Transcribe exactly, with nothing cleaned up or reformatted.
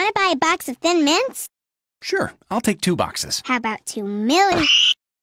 Want to buy a box of Thin Mints? Sure, I'll take two boxes. How about two million?